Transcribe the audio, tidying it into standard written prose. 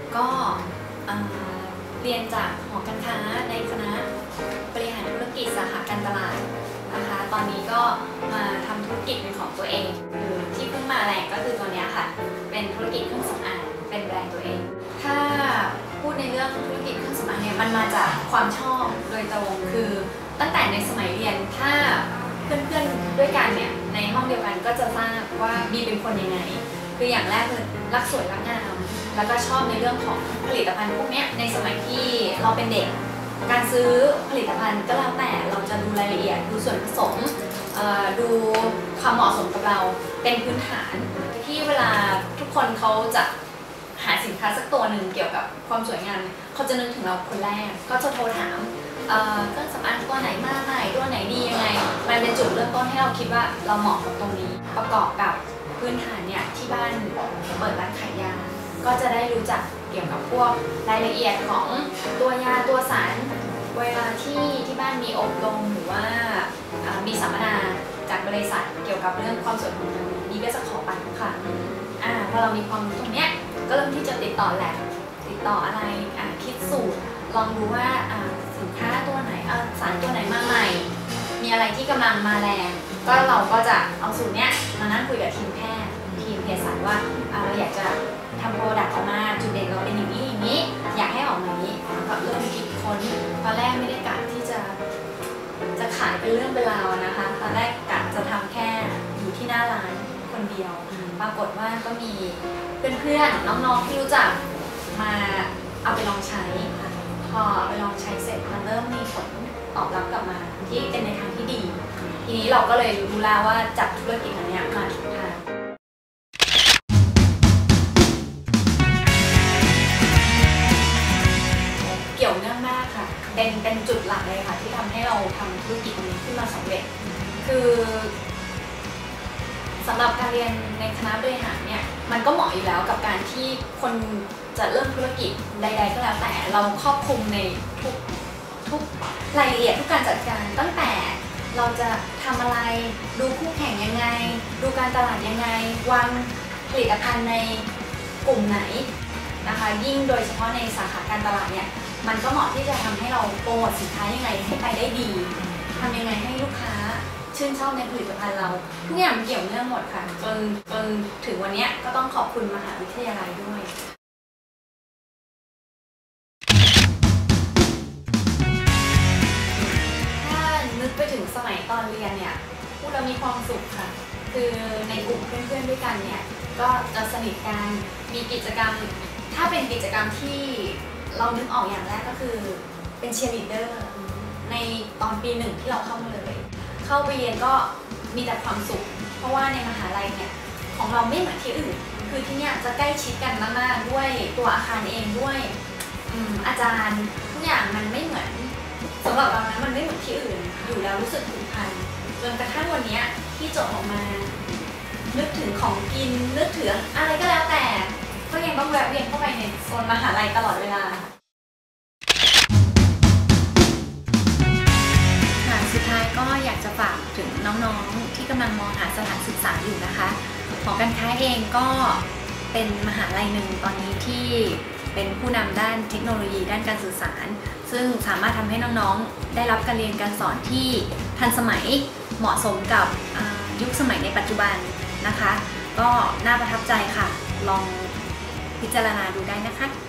ก็เรียนจากหอการค้าในคณะบริหารธุรกิจสาขาการตลาดนะคะตอนนี้ก็มาทำธุรกิจเป็นของตัวเองที่เพิ่งมาแรงก็คือตัวนี้ค่ะเป็นธุรกิจเครื่องสำอางเป็นแบรนด์ตัวเองถ้าพูดในเรื่องธุรกิจเครื่องสำอางเนี่ยมันมาจากความชอบโดยตรงคือตั้งแต่ในสมัยเรียนถ้าเพื่อนๆด้วยกันเนี่ยในห้องเดียวกันก็จะทราบว่าบีเป็นคนยังไงคืออย่างแรกคือรักสวยรักงามแล้วก็ชอบในเรื่องของผลิตภัณฑ์พวกนี้ในสมัยที่เราเป็นเด็กการซื้อผลิตภัณฑ์ก็แล้วแต่เราจะดูรายละเอียดดูส่วนผสมดูความเหมาะสมกับเราเป็นพื้นฐานที่เวลาทุกคนเขาจะหาสินค้าสักตัวหนึ่งเกี่ยวกับความสวยงามเขาจะนึกถึงเราคนแรกก็จะโทรถามเครื่องสำอางตัวไหนมาใหม่ตัวไหนดียังไงมันเป็นจุดเริ่มต้นให้เราคิดว่าเราเหมาะกับตรงนี้ประกอบกับพื้นฐานเนี่ยที่บ้านเปิดร้านขายยาก็จะได้รู้จักเกี่ยวกับพวกรายละเอียดของตัวยาตัวสารเวลาที่บ้านมีอบรมหรือว่ามีสัมมนาจากบริษัทเกี่ยวกับเรื่องความสวยของเรานี่ก็จะขอไปทุกครั้งพอเรามีความรู้ตรงเนี้ยก็เริ่มที่จะติดต่อแหละติดต่ออะไรคิดสูตรลองดูว่าสินค้าตัวไหนสารตัวไหนมาใหม่มีอะไรที่กำลังมาแรงก็เราก็จะเอาสูตรเนี้ยมานั่งคุยกับทีมแพทย์ทีมเภสัชว่าเราอยากจะทำโปรดักต์ออกมาจุดเด่นเราเป็นอย่างนี้อย่างนี้อยากให้ออกมาอย่างนี้ก็เริ่มคิดค้นตอนแรกไม่ได้กะที่จะขายเป็นเรื่องเป็นราวนะคะตอนแรกกะจะทำแค่อยู่ที่หน้าร้านคนเดียวปรากฏว่าก็มีเพื่อนๆน้องๆที่รู้จักมาเอาไปลองใช้พอไปลองใช้เสร็จมันเริ่มมีผลตอบรับกลับมาที่เป็นในทางที่ดีทีนี้เราก็เลยรู้แล้วว่าจับธุรกิจอันนี้มาถูกทางเกี่ยวเนื่องมากค่ะเป็นจุดหลักเลยค่ะที่ทำให้เราทำธุรกิจนี้ขึ้นมาสำเร็จคือสำหรับการเรียนในคณะบริหารเนี่ยมันก็เหมาะอยู่แล้วกับการที่คนจะเริ่มธุรกิจใดๆก็แล้วแต่เราครอบคลุมในทุกรายละเอียดทุกการจัดการตั้งแต่เราจะทำอะไรดูคู่แข่งยังไงดูการตลาดยังไงวางผลิตภัณฑ์ในกลุ่มไหนนะคะยิ่งโดยเฉพาะในสาขาการตลาดเนี่ยมันก็เหมาะที่จะทำให้เราโปรโมทสินค้ายังไงให้ไปได้ดีทำยังไงให้ลูกค้าชื่นชอบในผลิตภัณฑ์เราทุกอย่างเกี่ยวเนื่องหมดค่ะจนถึงวันนี้ก็ต้องขอบคุณมหาวิทยาลัยด้วยถ้านึกไปถึงสมัยตอนเรียนเนี่ยพูดเรามีความสุขค่ะคือในกลุ่มเพื่อนๆด้วยกันเนี่ยก็จะสนิทกันมีกิจกรรมถ้าเป็นกิจกรรมที่เรานึกออกอย่างแรกก็คือเป็นเชียร์ลีดเดอร์ในตอนปี1ที่เราเข้ามาเลยเข้าไปเรียนก็มีแต่ความสุขเพราะว่าในมหาลัยเนี่ยของเราไม่เหมือนที่อื่นคือที่เนี่ยจะใกล้ชิดกันมากๆด้วยตัวอาคารเองด้วยอาจารย์ทุกอย่างมันไม่เหมือนสำหรับเรานะมันไม่เหมือนที่อื่นอยู่แล้วรู้สึกผูกพันจนกระทั่งวันนี้ที่จบออกมานึกถึงของกินนึกถึงอะไรก็แล้วแต่ก็ยังต้องแวะเวียนเข้าไปในโซนมหาลัยตลอดเวลาสุดท้ายก็อยากจะฝากถึงน้องๆที่กำลังมองหาสถานศึกษาอยู่นะคะหอการค้าเองก็เป็นมหาลัยหนึ่งตอนนี้ที่เป็นผู้นำด้านเทคโนโลยีด้านการสื่อสารซึ่งสามารถทำให้น้องๆได้รับการเรียนการสอนที่ทันสมัยเหมาะสมกับยุคสมัยในปัจจุบันนะคะก็น่าประทับใจค่ะลองพิจารณาดูได้นะคะ